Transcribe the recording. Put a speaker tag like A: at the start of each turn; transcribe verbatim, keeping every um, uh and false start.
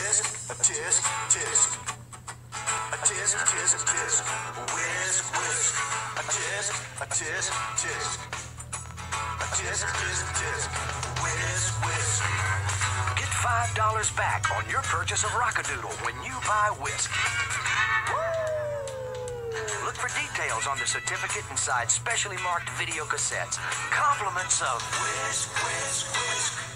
A: whisk, a tisk, tisk. A tisk, tisk, tisk. Whisk, whisk. A tisk, a tisk, tisk. A tisk, tisk, tisk. Whisk, whisk.
B: Get five dollars back on your purchase of Rockadoodle when you buy Whisk. Look for details on the certificate inside specially marked video cassettes. Compliments of Whisk, Whisk, Whisk.